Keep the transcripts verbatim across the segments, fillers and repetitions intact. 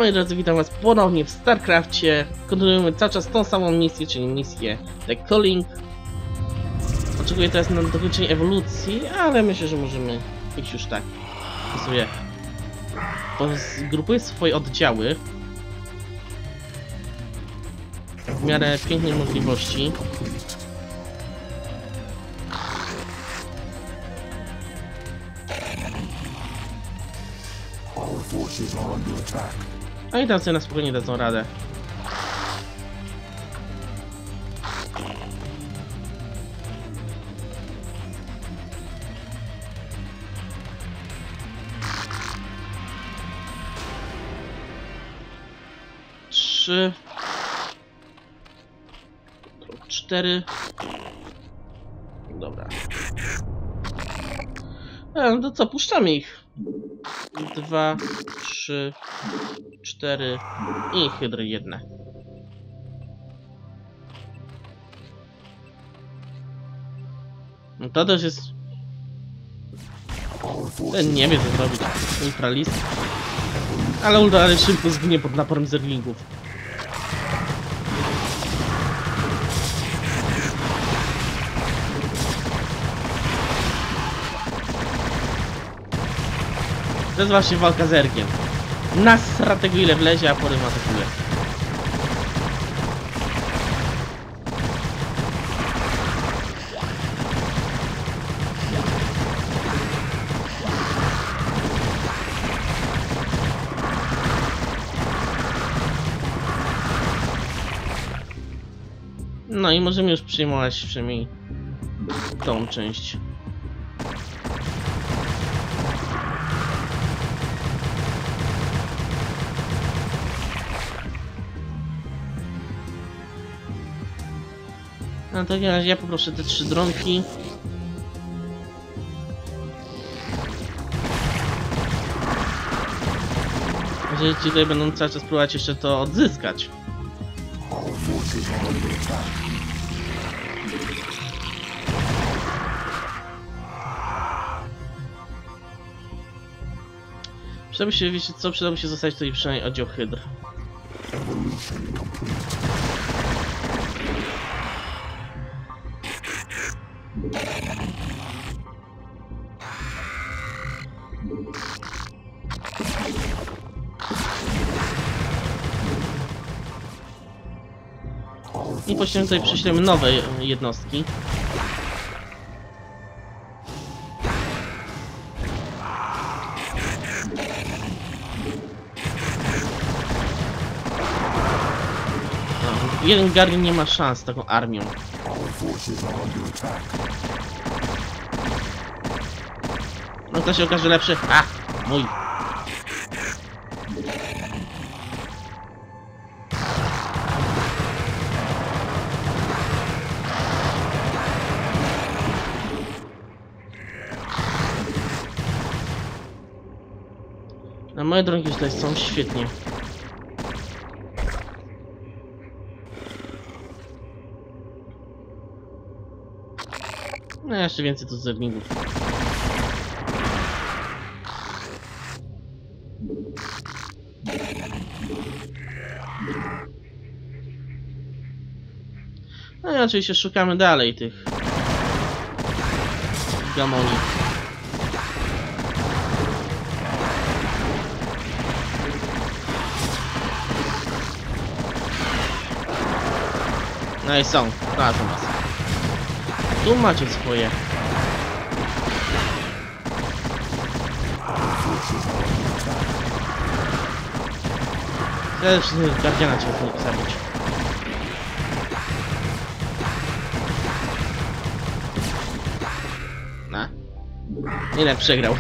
Moi drodzy, witam was ponownie w StarCrafcie. Kontynuujemy cały czas tą samą misję, czyli misję The Calling. Oczekuję teraz na dokończenie ewolucji, ale myślę, że możemy iść już tak. To sobie zgrupuję swoje oddziały w miarę pięknej możliwości. A i tam sobie na spokojnie dadzą radę. Trzy. Cztery. Dobra. E, no to co, puszczamy ich. Dwa, trzy, cztery i hydry jedne. No to też jest... Ten nie wie co zrobić. Ultralist. Ale ultra ale szybko zginie pod naporem zerglingów. To jest właśnie walka z Ergiem. Nasra tego ile wlezie, a porym atakuje. No i możemy już przyjmować przynajmniej tą część. No w takim razie ja poproszę te trzy dronki. Jeżeli ci tutaj będą cały czas próbować jeszcze to odzyskać. Przydałby się, wiecie co, przydałby się zostać tutaj przynajmniej oddział hydr. I później tutaj prześlemy nowe jednostki. No, jeden Guardian nie ma szans z taką armią. No to się okaże lepszy. A! Mój! A moje drogi tutaj są świetnie. No jeszcze więcej tu zerglingów. No i oczywiście szukamy dalej tych gamoni. No i są, proszę was. Tu macie swoje. Też Guardiana cię mógł zabić. Na. Nie, przegrał.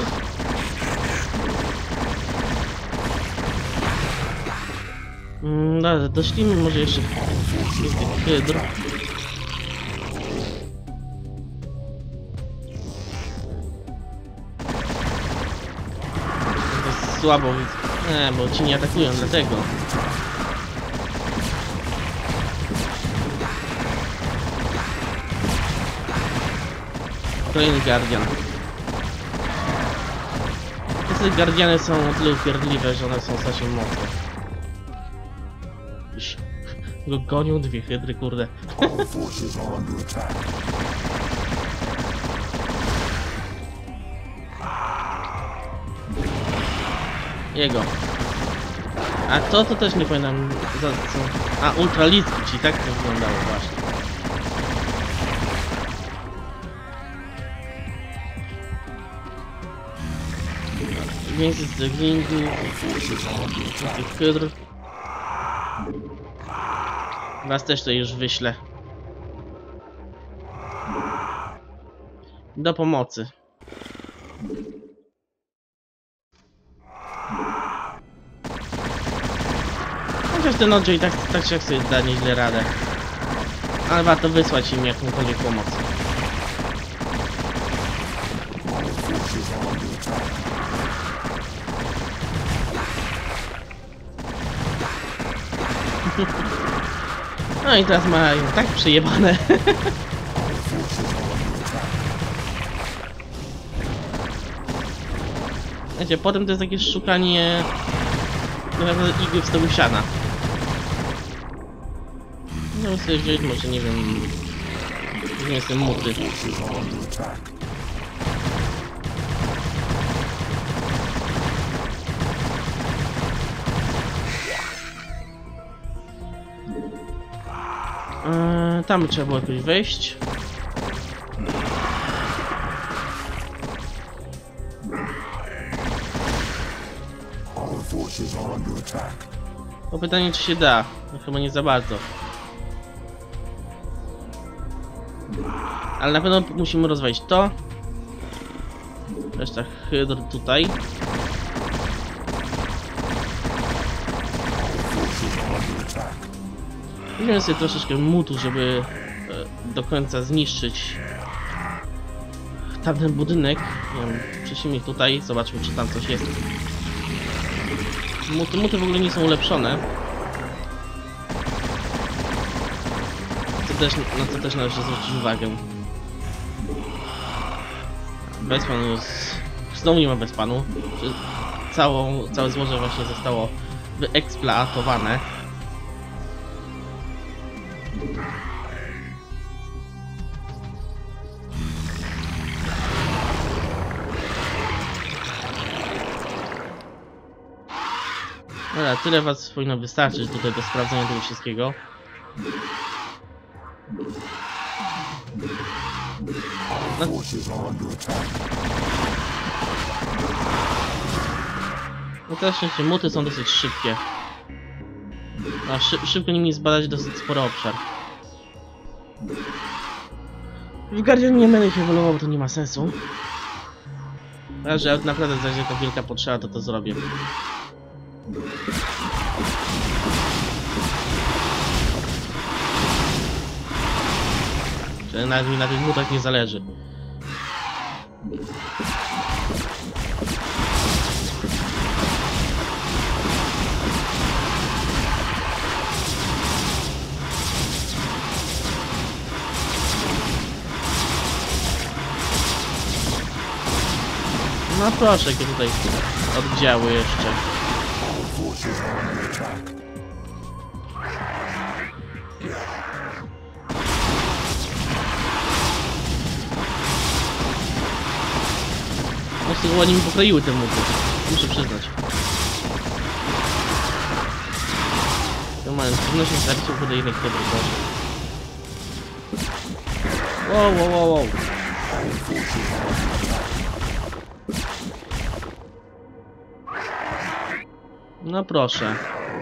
No, doszliśmy może jeszcze hydr. To jest słabo, nie, bo ci nie atakują, dlatego. Kolejny Guardian. Niestety Guardiany są o tyle upierdliwe, że one są strasznie mocne. Iś, go gonią dwie hydry, kurde. Jego. A to to też nie pamiętam za co. A, ultraliski, czyli tak to wyglądało właśnie. Więcej z deglingu, tych hydr. Was też to już wyślę. Do pomocy. Chociaż ten oddział i tak, tak się jak sobie da nieźle radę. Ale warto wysłać im jakąkolwiek pomoc. No i teraz mają tak przejebane. Wiecie, potem to jest jakieś szukanie naprawdę igły w stogu siana. No sobie wziąć może, nie wiem, nie jestem muty. Eee, tam trzeba było jakoś wejść. To pytanie, czy się da? No, chyba nie za bardzo. Ale na pewno musimy rozwalić to. Reszta hydr tutaj. Weźmiemy sobie troszeczkę mutu, żeby e, do końca zniszczyć tamten budynek. Nie wiem, prześlijmy ich tutaj, zobaczmy, czy tam coś jest. Muty, muty w ogóle nie są ulepszone. To też, na co też należy zwrócić uwagę. Bezpan już... Znowu nie ma bezpanu. Całą, całe złoże właśnie zostało wyeksploatowane. Dobra, tyle was powinno wystarczyć tutaj do sprawdzenia tego wszystkiego. No. No też szczęście, muty są dosyć szybkie. A szy szybko nimi zbadać dosyć spory obszar. W Guardian nie będę się ewoluował, bo to nie ma sensu. A że naprawdę zaś jaka wielka potrzeba, to to zrobię. Że nawet mi na tych mutach nie zależy. No proszę, jakie tutaj oddziały jeszcze. No chyba ładnie mi pokroiły te muty, muszę przyznać. To mają z pewnością starczył do innych dobrych rzeczy. Wow, wow, wow, wow. No proszę.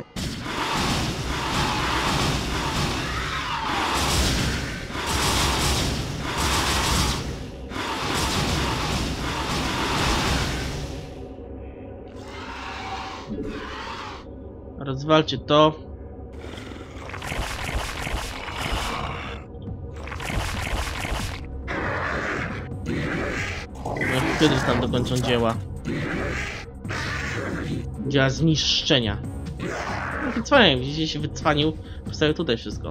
Rozwalcie to. No, kiedy tam dokończą dzieła? Dzieła zniszczenia. No wycwaniał, gdzieś się wycwanił. Postawił tutaj wszystko.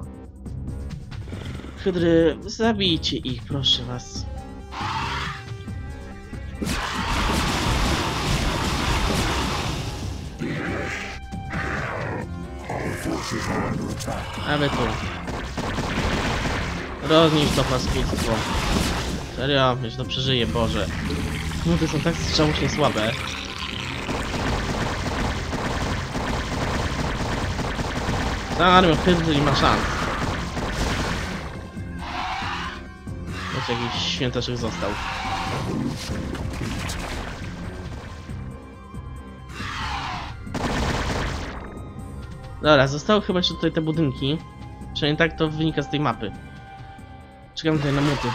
Hydry, zabijcie ich, proszę was. A wy tu. Roznisz to paskudstwo. Serio? Myślę, to przeżyje, Boże. No to są tak strzałośnie słabe. Ta armia Hydry nie ma szans. Znaczy jakiś świętaszek został. Dobra, zostały chyba jeszcze tutaj te budynki. Przynajmniej tak to wynika z tej mapy. Czekam tutaj na muty.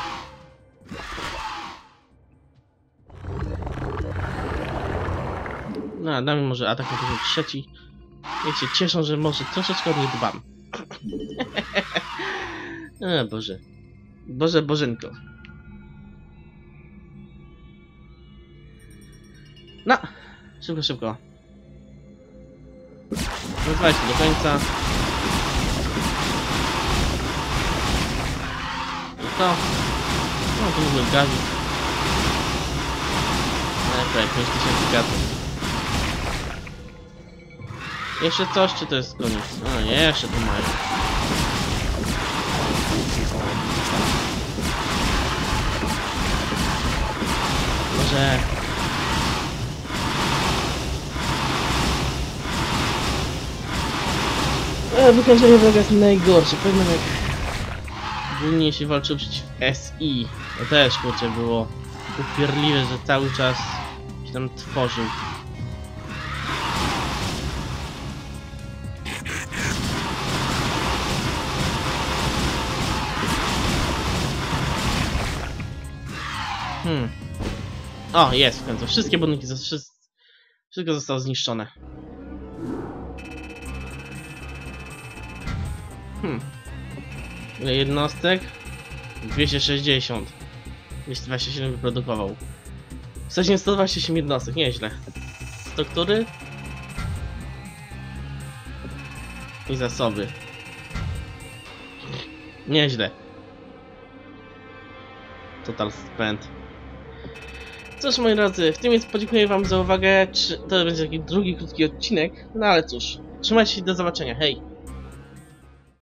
No, damy może atak na poziom trzeci. Niech się cieszą, że może troszeczkę o nie dbam. O Boże. Boże, Bożenko. No, szybko, szybko. Rozwalcie do końca. I to. No to w ogóle gazi. No prawie pięć tysięcy gazów. Jeszcze coś, czy to jest koniec? No jeszcze tu mają. Może... E, wykończenie wroga jest najgorsze. Pewnie jak... Ogólnie jeśli walczył przeciw S I, to też kurczę było upierdliwe, że cały czas się tam tworzył. Hmm. O, jest w końcu. Wszystkie budynki, wszystko zostało zniszczone. Hmm. Ile jednostek? dwieście sześćdziesiąt. dwieście dwadzieścia siedem wyprodukował. W sensie sto dwadzieścia osiem jednostek, nieźle. Struktury i zasoby. Nieźle. Total spend. Cóż, moi drodzy, w tym więc podziękuję wam za uwagę. To będzie taki drugi krótki odcinek, no ale cóż, trzymajcie się, do zobaczenia, hej!